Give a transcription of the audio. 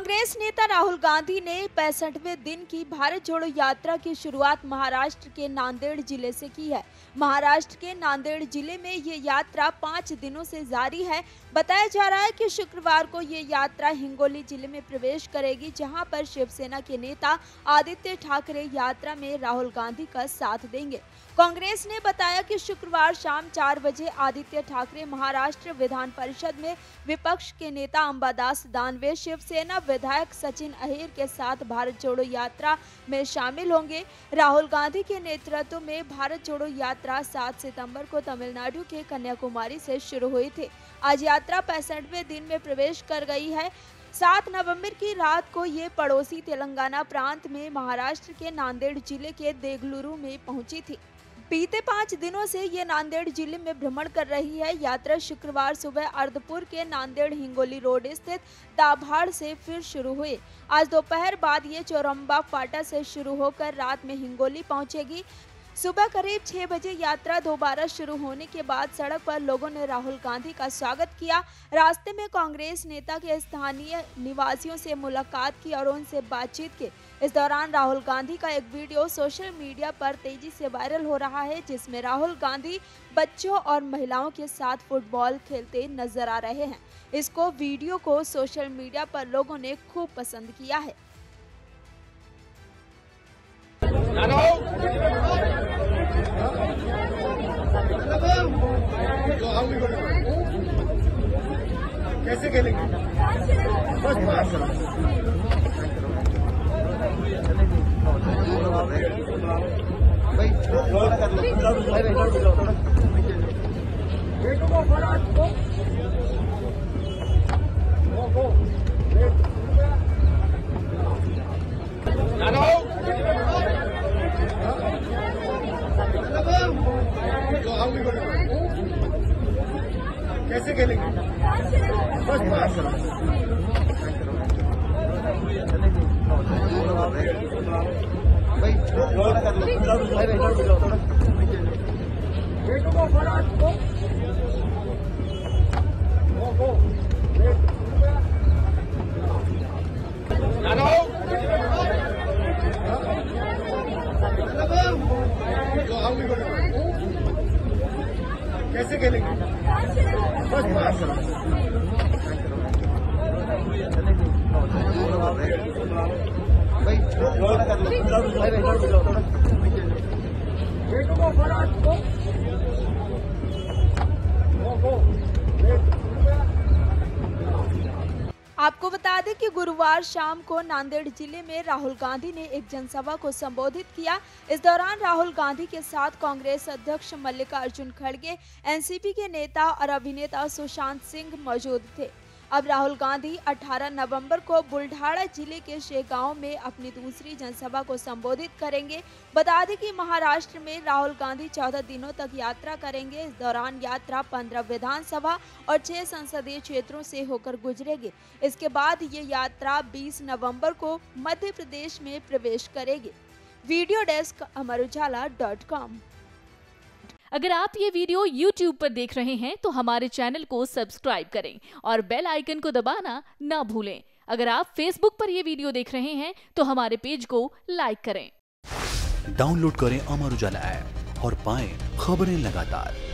कांग्रेस नेता राहुल गांधी ने 65वें दिन की भारत जोड़ो यात्रा की शुरुआत महाराष्ट्र के नांदेड़ जिले से की है। महाराष्ट्र के नांदेड़ जिले में ये यात्रा 5 दिनों से जारी है। बताया जा रहा है कि शुक्रवार को ये यात्रा हिंगोली जिले में प्रवेश करेगी, जहां पर शिवसेना के नेता आदित्य ठाकरे यात्रा में राहुल गांधी का साथ देंगे। कांग्रेस ने बताया कि शुक्रवार शाम 4 बजे आदित्य ठाकरे महाराष्ट्र विधान परिषद में विपक्ष के नेता अंबादास दानवे, शिवसेना विधायक सचिन अहिर के साथ भारत जोड़ो यात्रा में शामिल होंगे। राहुल गांधी के नेतृत्व में भारत जोड़ो यात्रा 7 सितंबर को तमिलनाडु के कन्याकुमारी से शुरू हुई थी। आज यात्रा 65वें दिन में प्रवेश कर गई है। 7 नवंबर की रात को ये पड़ोसी तेलंगाना प्रांत में महाराष्ट्र के नांदेड़ जिले के देगलुरु में पहुंची थी। बीते 5 दिनों से ये नांदेड़ जिले में भ्रमण कर रही है। यात्रा शुक्रवार सुबह अर्धपुर के नांदेड़ हिंगोली रोड स्थित दाभाड़ से फिर शुरू हुई। आज दोपहर बाद ये चौरंबा फाटा से शुरू होकर रात में हिंगोली पहुंचेगी। सुबह करीब 6 बजे यात्रा दोबारा शुरू होने के बाद सड़क पर लोगों ने राहुल गांधी का स्वागत किया। रास्ते में कांग्रेस नेता के स्थानीय निवासियों से मुलाकात की और उनसे बातचीत की। इस दौरान राहुल गांधी का एक वीडियो सोशल मीडिया पर तेजी से वायरल हो रहा है, जिसमें राहुल गांधी बच्चों और महिलाओं के साथ फुटबॉल खेलते नजर आ रहे हैं। इसको वीडियो को सोशल मीडिया पर लोगों ने खूब पसंद किया है। कैसे खेलेंगे? कैसे खेलेंगे? कैसे खेलेंगे? आपको बता दें कि गुरुवार शाम को नांदेड़ जिले में राहुल गांधी ने एक जनसभा को संबोधित किया। इस दौरान राहुल गांधी के साथ कांग्रेस अध्यक्ष मल्लिकार्जुन खड़गे, एनसीपी के नेता और अभिनेता सुशांत सिंह मौजूद थे। अब राहुल गांधी 18 नवंबर को बुल्ढाना जिले के शेगांव में अपनी दूसरी जनसभा को संबोधित करेंगे। बता दें कि महाराष्ट्र में राहुल गांधी 14 दिनों तक यात्रा करेंगे। इस दौरान यात्रा 15 विधानसभा और 6 संसदीय क्षेत्रों से होकर गुजरेगी। इसके बाद ये यात्रा 20 नवंबर को मध्य प्रदेश में प्रवेश करेगी। Video desk amarujala.com। अगर आप ये वीडियो YouTube पर देख रहे हैं तो हमारे चैनल को सब्सक्राइब करें और बेल आइकन को दबाना ना भूलें। अगर आप Facebook पर ये वीडियो देख रहे हैं तो हमारे पेज को लाइक करें। डाउनलोड करें अमर उजाला ऐप और पाएं खबरें लगातार।